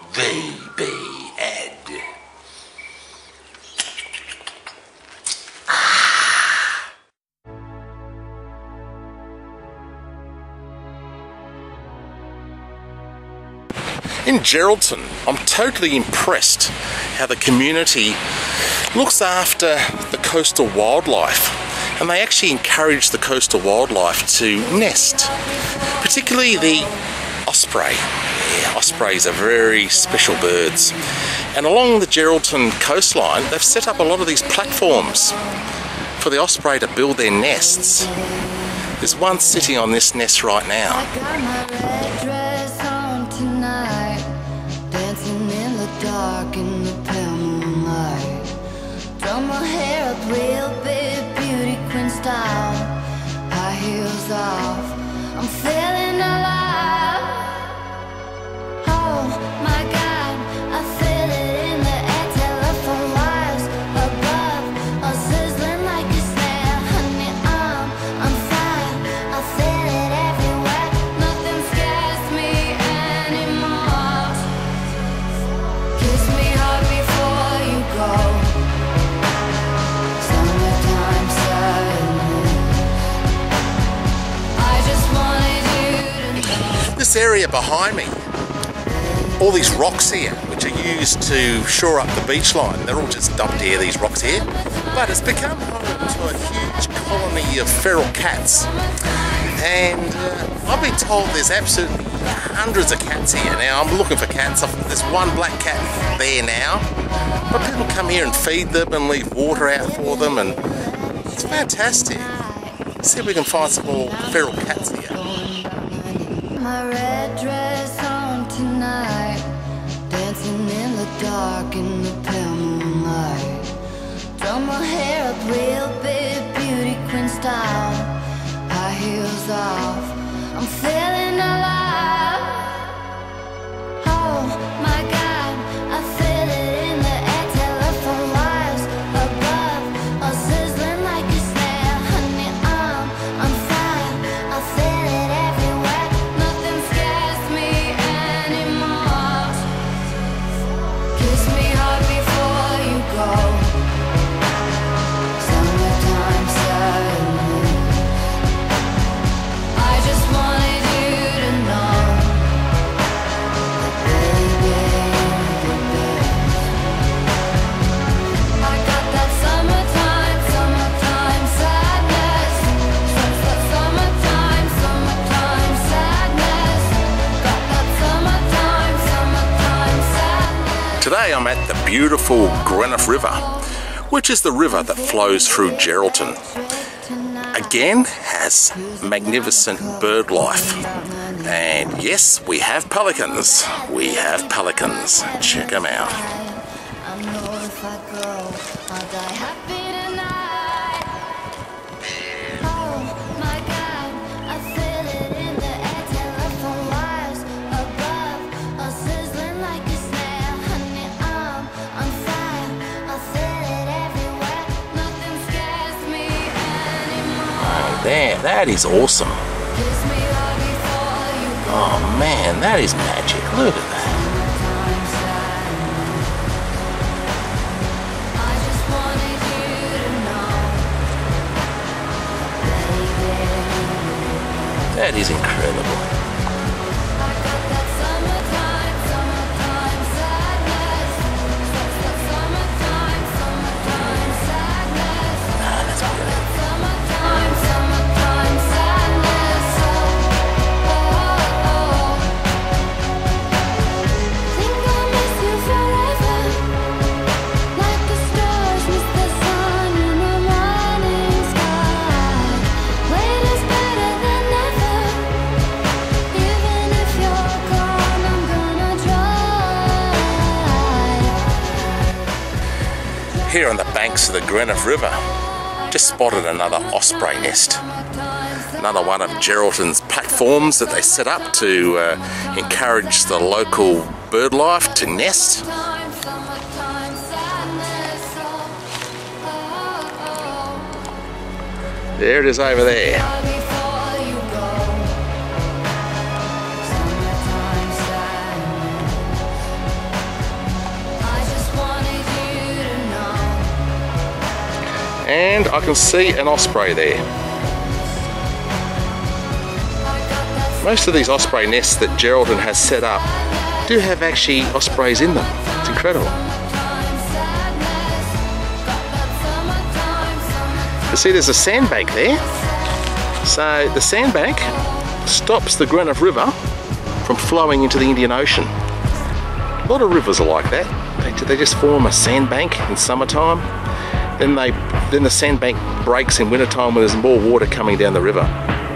VB Ed. In Geraldton, I'm totally impressed how the community looks after the coastal wildlife, and they actually encourage the coastal wildlife to nest, particularly the osprey. Yeah, ospreys are very special birds, and along the Geraldton coastline they've set up a lot of these platforms for the osprey to build their nests. There's one sitting on this nest right now. Dark in the pale moonlight, done my hair up real big, beauty queen style, high heels off, I'm feeling alive. Oh my God, I feel it in the air, telephone wires above, are sizzling like a snare. Honey, I'm fire, I feel it everywhere, nothing scares me anymore. Kiss me hard before you go. Summertime sadness. I just wanted you to know. This area behind me, all these rocks here, which are used to shore up the beach line, they're all just dumped here, these rocks here. But it's become home to a huge colony of feral cats. And I've been told there's absolutely hundreds of cats here. Now I'm looking for cats. There's one black cat there now, but people come here and feed them and leave water out for them, and it's fantastic. Let's see if we can find some more feral cats here. My red dress on tonight, dancing in the dark in the pale moonlight, done my hair up real big, beauty queen style, high heels off, I'm feeling alive. Oh my God, I feel it in the air, telephone wires above, are sizzling like a snare. Honey, I'm fire, I feel it everywhere, nothing scares me anymore. Kiss me hard before you go. Summertime sadness. I just wanted you to know that baby, you're the best. I got that summertime sadness. Summertime sadness. Got that summertime sadness. Today I'm at the beautiful Greenough River, which is the river that flows through Geraldton. Again, has magnificent bird life. And yes, we have pelicans. We have pelicans. Check them out. I know if I go, I'll die happy tonight. Oh my God, I feel it in the air, telephone wires above, are sizzling like a snare. Honey, I'm fire, I feel it everywhere, nothing scares me anymore. There, that is awesome. Kiss me hard before you go. Oh man, that is magic. Look at that. I just wanted you to know, baby. That is incredible. I got that summertime sadness. Summertime sadness. Ah, that's brilliant. Summertime sadness. Oh. Think I'll miss you forever, like the stars miss the sun in the morning sky. Wait is better than never. Even if you're gone, I'm gonna try. Here on the banks of the Greenough River, just spotted another osprey nest. Another one of Geraldton's platforms that they set up to encourage the local bird life to nest. There it is over there. And I can see an osprey there. Most of these osprey nests that Geraldton has set up do have actually ospreys in them. It's incredible. You see there's a sandbank there. So the sandbank stops the Grenouth River from flowing into the Indian Ocean. A lot of rivers are like that. They just form a sandbank in summertime. Then the sandbank breaks in wintertime when there's more water coming down the river.